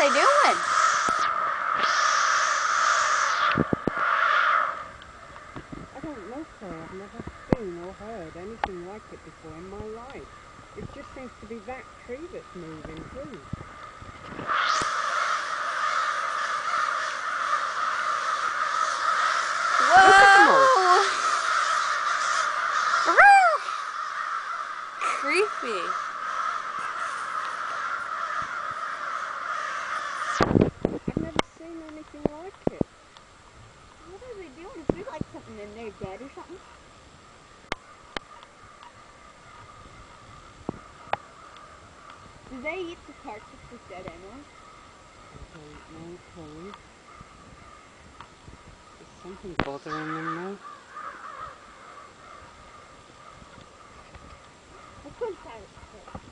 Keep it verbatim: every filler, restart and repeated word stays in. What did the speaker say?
they doing? I don't know, sir. I've never seen or heard anything like it before in my life. It just seems to be that tree that's moving too. Whoa! Creepy. I've never seen anything like it. What are they doing? Is there like something in their bed or something? Do they eat the carcass of dead animals? I don't know, Chloe. There's something bothering them now. Let's go inside.